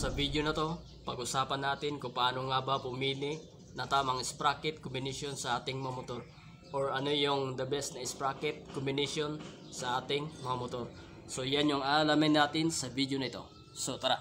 Sa video na to, pag-usapan natin kung paano nga ba pumili na tamang sprocket combination sa ating mga motor, or ano yung the best na sprocket combination sa ating mga motor. So yan yung aalamin natin sa video na ito. So tara!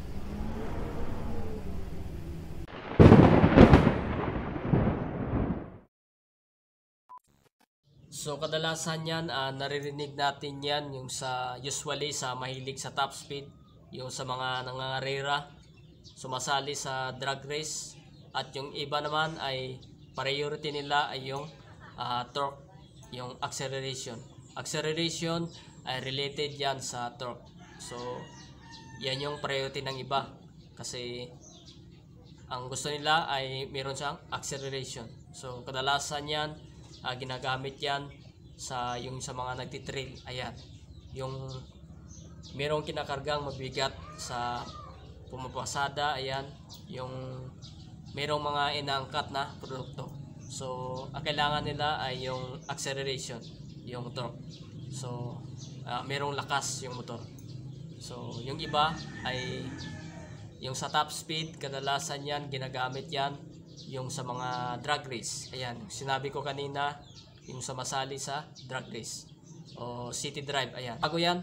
So kadalasan yan, naririnig natin yan yung usually sa mahilig sa top speed, yung sa mga nangangarera, sumasali sa drag race, at yung iba naman ay priority nila ay yung torque, yung acceleration. Acceleration ay related yan sa torque. So yan yung priority ng iba kasi ang gusto nila ay meron siyang acceleration. So kadalasan yan ginagamit yan sa mga nagtitrail. Ayan, yung merong kinakargang mabigat sa pumapasada. Ayan, yung merong mga inaangkat na produkto. So ang kailangan nila ay yung acceleration, yung torque. So merong lakas yung motor. So yung iba ay yung sa top speed, kadalasan yan ginagamit yan yung sa mga drag race. Ayan, sinabi ko kanina, yung masali sa drag race o city drive. Ayan,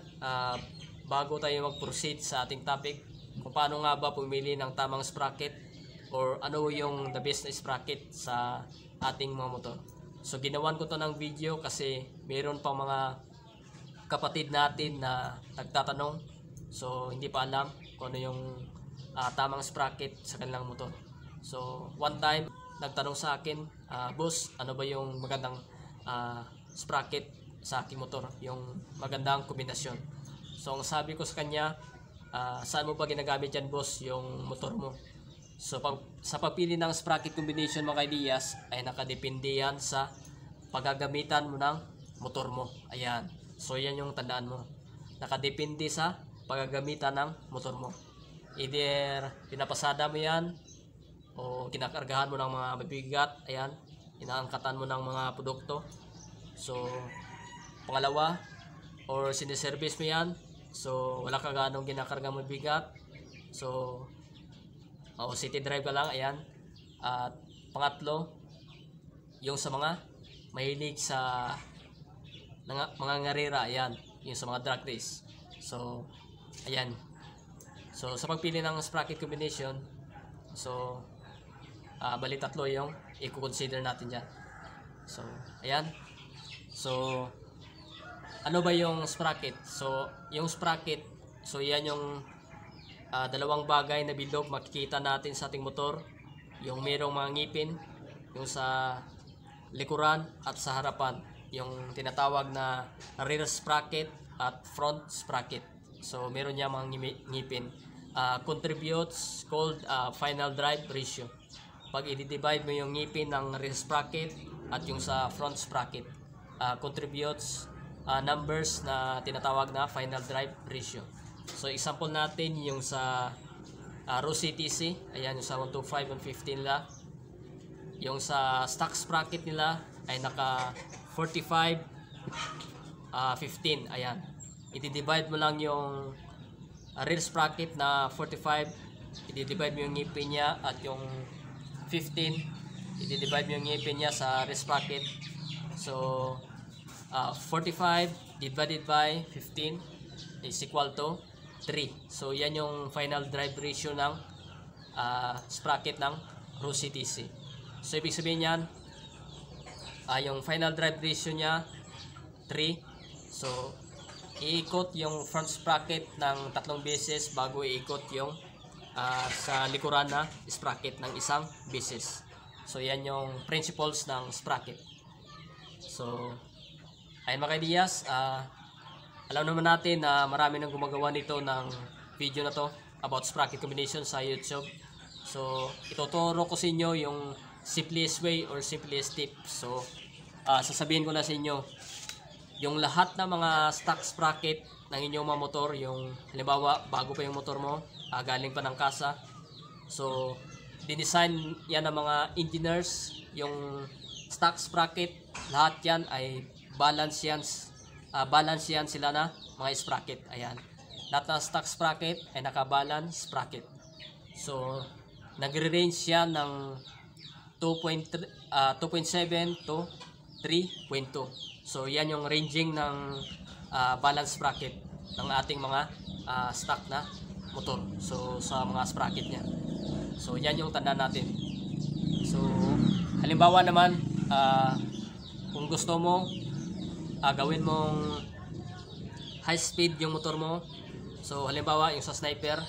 bago tayo mag-proceed sa ating topic kung paano nga ba pumili ng tamang sprocket or ano yung the best na sprocket sa ating mga motor. So ginawan ko to ng video kasi meron pang mga kapatid natin na nagtatanong, so hindi pa alam kung ano yung tamang sprocket sa kanilang motor. So one time nagtanong sa akin, boss, ano ba yung magandang sprocket sa aking motor, yung magandang kombinasyon. So ang sabi ko sa kanya, saan mo ba ginagamit yan, boss, yung motor mo? So sa pagpili ng sprocket combination, mga ideas, ay nakadepende yan sa paggagamitan mo ng motor mo. Ayan, so yan yung tandaan mo, nakadepende sa paggagamitan ng motor mo. Either pinapasada mo yan o kinakargahan mo ng mga mabigat. Ayan, inaangkatan mo ng mga produkto. So pangalawa, or siniservice mo yan, so wala ka ganong ginakarga mabigat, so city drive ka lang. Ayan, at pangatlo, yung sa mga mahilig sa mga ngarera. Ayan, yung sa mga drag race. So ayan, so sa pagpili ng sprocket combination, so bali tatlo yung i-consider natin dyan. So ayan, so ano ba yung sprocket? So yung sprocket, so yan yung dalawang bagay na bilog makikita natin sa ating motor, yung merong mga ngipin, yung sa likuran at sa harapan, yung tinatawag na rear sprocket at front sprocket. So meron niya mga ngipin, contributes called final drive ratio. Pag i-divide mo yung ngipin ng rear sprocket at yung sa front sprocket, contributes numbers na tinatawag na final drive ratio. So example natin yung sa Rossi TC, ayan, yung sa 125, 115 nila. Yung sa stock sprocket nila ay naka 45, 15. Ayan, i-divide mo lang yung rear sprocket na 45, i-divide mo yung ngipin niya, at yung 15, i-divide mo yung ngipin niya sa rear sprocket. So 45 divided by 15 is equal to 3. So yan yung final drive ratio ng sprocket ng Rossi TC. So ibig sabihin yan, yung final drive ratio niya 3. So iikot yung front sprocket ng 3 beses bago iikot yung sa likuran na sprocket ng 1 beses. So yan yung principles ng sprocket. So ayun mga ideas, alam naman natin na marami nang gumagawa nito ng video na to about sprocket combination sa YouTube. So ituturo ko sa inyo yung simplest way or simplest tip. So sasabihin ko na sa inyo yung lahat ng mga stock sprocket ng inyong mga motor, yung halimbawa bago pa yung motor mo, galing pa ng kasa, so dinesign yan ng mga engineers. Yung stock sprocket, lahat yan ay balance yan sila na mga sprocket. Ayan, lahat ng stock sprocket ay naka-balance sprocket. So nagre-range siya ng 2.7 to 3.2. So yan yung ranging ng balance sprocket ng ating mga stock na motor. So sa mga sprocket niya. So yan yung tanda natin. So halimbawa naman, kung gusto mo gawin mong high speed yung motor mo. So halimbawa yung sa Sniper,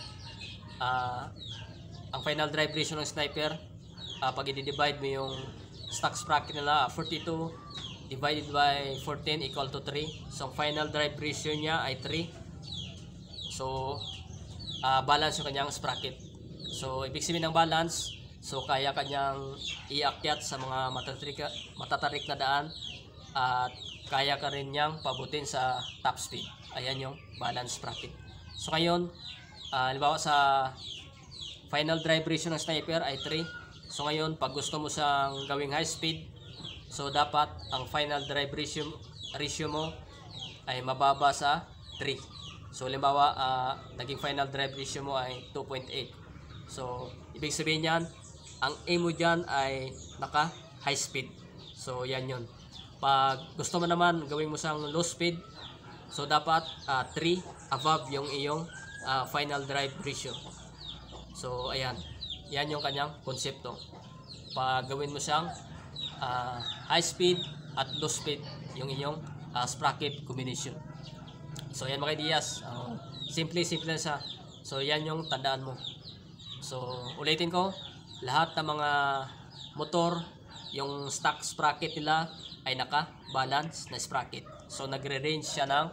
ang final drive ratio ng Sniper, pag i-divide mo yung stock sprocket nila, 42 divided by 14 equal to 3. So ang final drive ratio niya ay 3. So balance yung kanyang sprocket. So ibig sabihin ng balance, so kaya kanyang iakyat sa mga matatarik na daan, at kaya ka rin niyang pabutin sa top speed. Ayan yung balance sprocket. So ngayon, halimbawa sa final drive ratio ng Sniper ay 3. So ngayon, pag gusto mo siyang gawing high speed, so dapat ang final drive ratio mo ay mababa sa 3. So halimbawa, naging final drive ratio mo ay 2.8. So ibig sabihin niyan, ang aim mo dyan ay naka high speed. So yan yun. Pag gusto mo naman gawin mo siyang low speed, so dapat 3 above yung iyong final drive ratio. So ayan, yan yung kanyang konsepto. Pag gawin mo siyang high speed at low speed yung iyong sprocket combination. So ayan mga ideas, simple na siya. So yan yung tandaan mo. So ulitin ko, lahat ng mga motor, yung stock sprocket nila ay naka-balance na sprocket. So nagre-range siya ng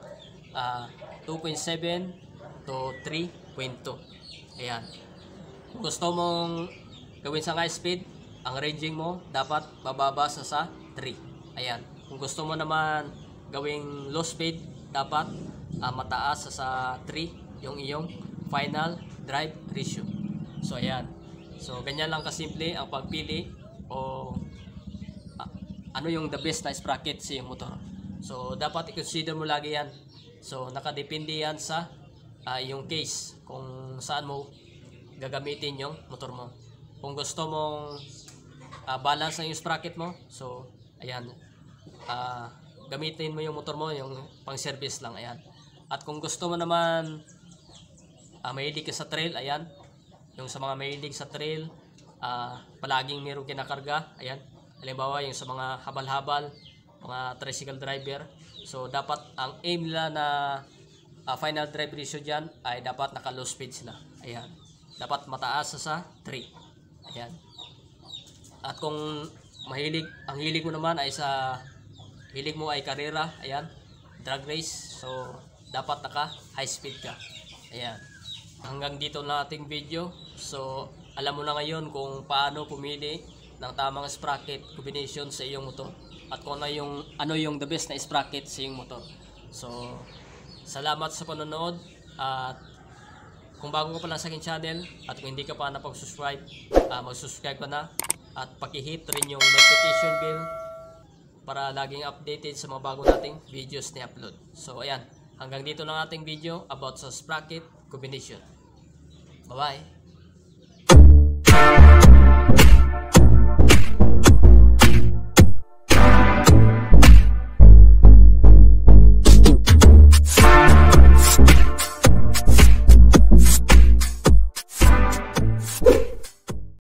2.7 to 3.2. Ayan. Kung gusto mong gawin sa high speed, ang ranging mo dapat bababa sa 3. Ayan. Kung gusto mo naman gawing low speed, dapat mataas sa 3 yung iyong final drive ratio. So ayan. So ganyan lang kasimple ang pagpili o ano yung the best na sprocket sa iyong motor. So dapat i-consider mo lagi yan. So nakadepende yan sa yung case kung saan mo gagamitin yung motor mo. Kung gusto mong balance na yung sprocket mo, so ayan, gamitin mo yung motor mo, yung pang service lang, ayan. At kung gusto mo naman mahilig ka sa trail, ayan, yung sa mga mahilig sa trail, palaging mayroong kinakarga, ayan. Halimbawa yung sa mga habal-habal, mga tricycle driver, so dapat ang aim nila na final drive ratio dyan ay dapat naka low speed sila, ayan. Dapat mataas sa 3. Ayan. At kung ang hilig mo naman ay hilig mo ay karera, ayan, drag race, so dapat naka high speed ka. Ayan. Hanggang dito na ating video. So alam mo na ngayon kung paano pumili ng tamang sprocket combination sa iyong motor, at kung ano yung the best na sprocket sa iyong motor. So salamat sa panonood, at kung bago ka pa lang sa aking channel at kung hindi ka pa napag-subscribe, mag-subscribe ka na at paki-hit rin yung notification bell para laging updated sa mga bago nating videos na upload. So ayan, hanggang dito na ating video about sa sprocket combination. Bye bye!